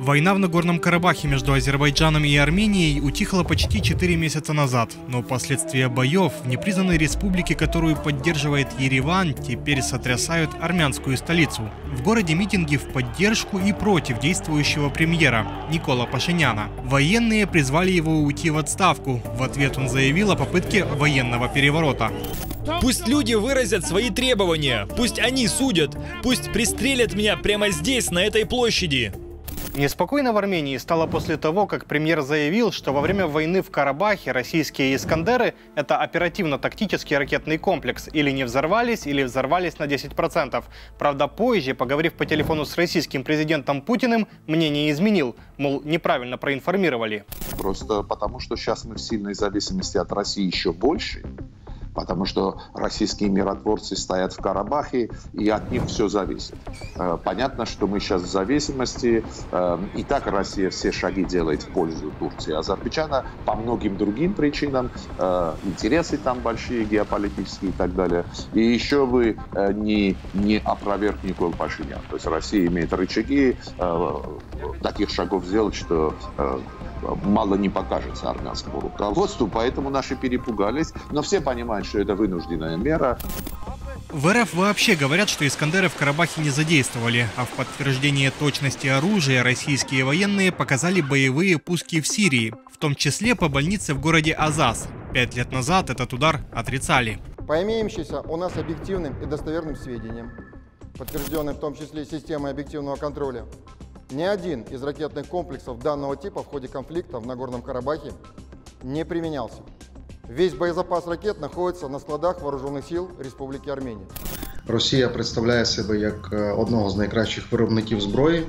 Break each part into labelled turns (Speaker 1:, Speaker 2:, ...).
Speaker 1: Война в Нагорном Карабахе между Азербайджаном и Арменией утихла почти 4 месяца назад. Но последствия боев в непризнанной республике, которую поддерживает Ереван, теперь сотрясают армянскую столицу. В городе митинги в поддержку и против действующего премьера Никола Пашиняна. Военные призвали его уйти в отставку. В ответ он заявил о попытке военного переворота.
Speaker 2: Пусть люди выразят свои требования, пусть они судят, пусть пристрелят меня прямо здесь, на этой площади.
Speaker 1: Неспокойно в Армении стало после того, как премьер заявил, что во время войны в Карабахе российские «Искандеры» — это оперативно-тактический ракетный комплекс. Или не взорвались, или взорвались на 10%. Правда, позже, поговорив по телефону с российским президентом Путиным, мнение изменил. Мол, неправильно проинформировали.
Speaker 3: Просто потому, что сейчас мы в сильной зависимости от России еще больше. Потому что российские миротворцы стоят в Карабахе, и от них все зависит. Понятно, что мы сейчас в зависимости. И так Россия все шаги делает в пользу Турции и Азербайджана по многим другим причинам. Интересы там большие, геополитические и так далее. И еще бы не опроверг Никол Пашинян. То есть Россия имеет рычаги таких шагов сделать, что мало не покажется армянскому руководству. Поэтому наши перепугались. Но все понимают, что это вынужденная мера.
Speaker 1: В РФ вообще говорят, что «Искандеры» в Карабахе не задействовали, а в подтверждение точности оружия российские военные показали боевые пуски в Сирии, в том числе по больнице в городе Азаз. 5 лет назад этот удар отрицали.
Speaker 4: По имеющимся у нас объективным и достоверным сведениям, подтвержденным в том числе системой объективного контроля, ни один из ракетных комплексов данного типа в ходе конфликта в Нагорном Карабахе не применялся. Весь боєзапас ракет знаходиться на складах Вооружених сил Республіки Арменія.
Speaker 5: Росія представляє себе як одного з найкращих виробників зброї.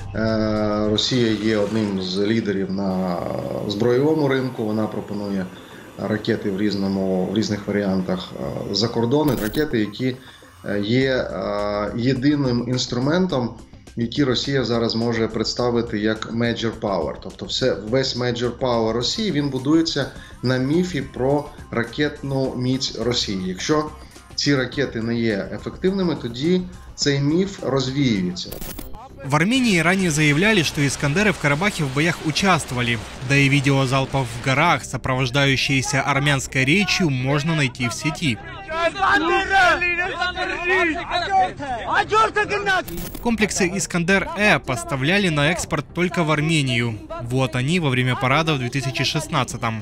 Speaker 5: Росія є одним з лідерів на збройовому ринку. Вона пропонує ракети в різних варіантах за кордони. Ракети, які є єдиним інструментом, які Росія зараз може представити як major power. Тобто весь major power Росії, він будується на міфі про ракетну міць Росії. Якщо ці ракети не є ефективними, тоді цей міф розвіюється.
Speaker 1: В Армении ранее заявляли, что «Искандеры» в Карабахе в боях участвовали. Да и видео залпов в горах, сопровождающиеся армянской речью, можно найти в сети. Комплексы «Искандер-Э» поставляли на экспорт только в Армению. Вот они во время парада в 2016-м.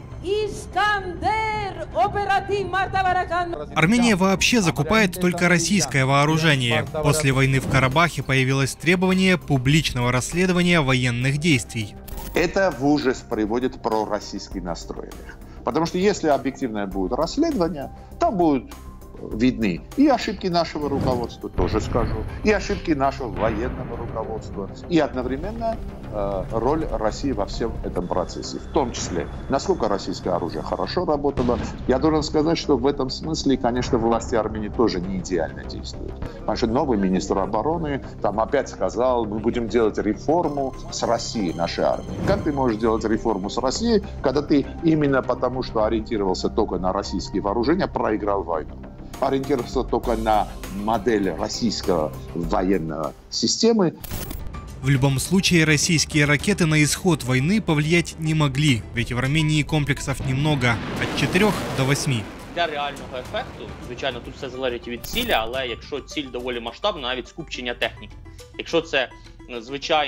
Speaker 1: Армения вообще закупает только российское вооружение. После войны в Карабахе появилось требование публичного расследования военных действий.
Speaker 3: Это в ужас приводит пророссийский настрой. Потому что если объективное будет расследование, там будут видны и ошибки нашего руководства, тоже скажу, и ошибки нашего военного руководства, и одновременно роль России во всем этом процессе. В том числе, насколько российское оружие хорошо работало. Я должен сказать, что в этом смысле, конечно, власти Армении тоже не идеально действуют. Потому что новый министр обороны там опять сказал, мы будем делать реформу с Россией, нашей армии. Как ты можешь делать реформу с Россией, когда ты именно потому, что ориентировался только на российские вооружения, проиграл войну? Ориентировался только на модель российской военной системы.
Speaker 1: В любом случае, российские ракеты на исход войны повлиять не могли, ведь в Армении комплексов немного, от 4 до 8.
Speaker 6: Для реального ефекту, звичайно, тут все залежить від цілі, але якщо ціль доволі масштабна, навіть скупчення техніки. Якщо це в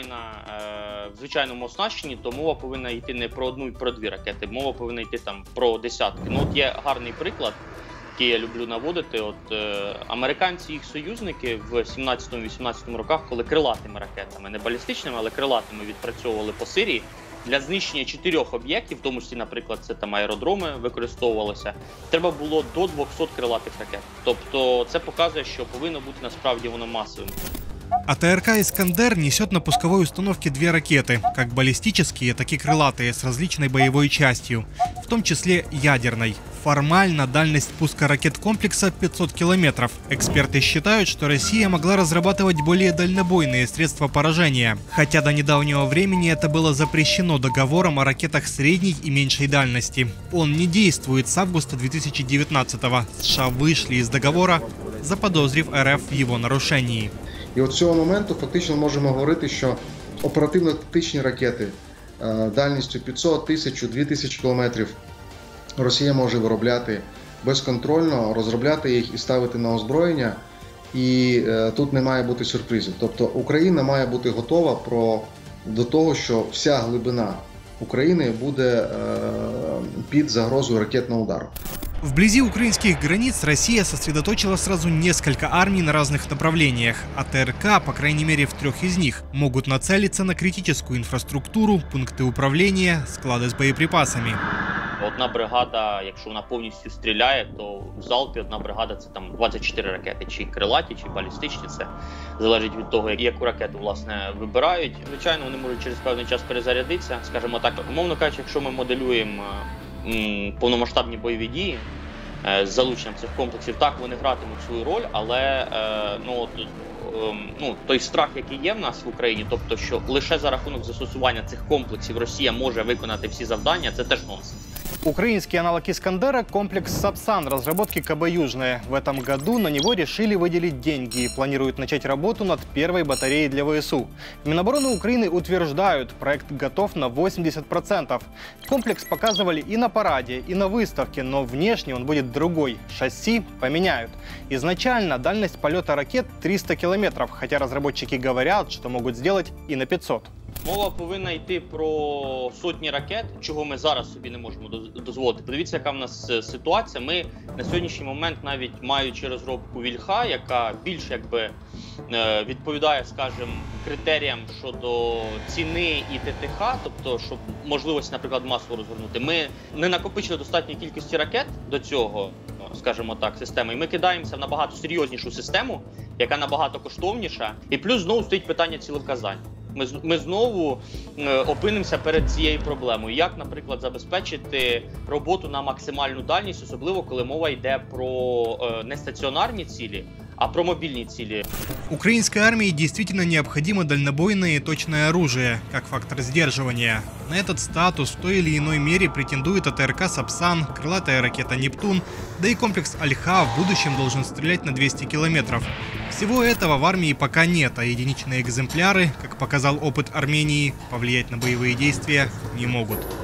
Speaker 6: звичайному оснащенні, то мова повинна йти не про одну і про дві ракети, мова повинна йти там про десятки. Ну, от є гарний приклад, який я люблю наводити. От американці і їх союзники в 17-18 роках, коли крилатими ракетами, не балістичними, але крилатими відпрацьовували по Сирії, для знищення 4 об'єктів, в тому числі, наприклад, це там аеродроми використовувалося, треба було до 200 крилатих ракет. Тобто це показує, що повинно бути насправді воно масовим.
Speaker 1: АТРК «Искандер» несет на пусковой установке 2 ракеты, как баллистические, так и крылатые, с различной боевой частью, в том числе ядерной. Формально дальность пуска ракет комплекса 500 километров. Эксперты считают, что Россия могла разрабатывать более дальнобойные средства поражения, хотя до недавнего времени это было запрещено договором о ракетах средней и меньшей дальности. Он не действует с августа 2019-го. США вышли из договора, заподозрив РФ в его нарушении.
Speaker 5: І от з цього моменту фактично можемо говорити, що Оперативно-тактичні ракети дальністю 500, 1000, 2000 кілометрів Росія може виробляти безконтрольно, розробляти їх і ставити на озброєння. І тут не має бути сюрпризів. Тобто Україна має бути готова до того, що вся глибина України буде під загрозою ракетного удару.
Speaker 1: Вблизи украинских границ Россия сосредоточила сразу несколько армий на разных направлениях, а ТРК, по крайней мере в 3 из них, могут нацелиться на критическую инфраструктуру, пункты управления, склады с боеприпасами.
Speaker 6: Одна бригада, якщо вона повністю стріляє, то в залпі одна бригада – це там 24 ракети, чи крилаті, чи балістичні, це залежить від того, яку ракету, власне, вибирають. Звичайно, вони можуть через певний час перезарядитися, скажімо так. Умовно кажучи, якщо ми моделюємо повномасштабні бойові дії з залученням цих комплексів, так, вони гратимуть свою роль, але той страх, який є в нас в Україні, тобто, що лише за рахунок застосування цих комплексів Росія може виконати всі завдання, це теж нонсенс.
Speaker 1: Украинский аналог «Искандера» – комплекс «Сапсан» разработки КБ «Южное». В этом году на него решили выделить деньги и планируют начать работу над первой батареей для ВСУ. В Минобороны Украины утверждают, проект готов на 80%. Комплекс показывали и на параде, и на выставке, но внешне он будет другой. Шасси поменяют. Изначально дальность полета ракет 300 километров, хотя разработчики говорят, что могут сделать и на 500.
Speaker 6: Мова повинна йти про сотні ракет, чого ми зараз собі не можемо дозволити. Подивіться, яка в нас ситуація. Ми на сьогоднішній момент, навіть маючи розробку Вільха, яка більш відповідає, скажімо, критеріям щодо ціни і ТТХ, тобто, щоб можливості, наприклад, масово розгорнути, ми не накопичили достатньої кількості ракет до цього, скажімо так, системи, і ми кидаємося в набагато серйознішу систему, яка набагато коштовніша, і плюс знову стоїть питання цілевказань. Ми знову опинимося перед цією проблемою. Як, наприклад, забезпечити роботу на максимальну дальність, особливо коли мова йде про не стаціонарні цілі, а про мобильные цели.
Speaker 1: Украинской армии действительно необходимо дальнобойное и точное оружие, как фактор сдерживания. На этот статус в той или иной мере претендует АТРК «Сапсан», крылатая ракета «Нептун», да и комплекс «Альха» в будущем должен стрелять на 200 километров. Всего этого в армии пока нет, а единичные экземпляры, как показал опыт Армении, повлиять на боевые действия не могут.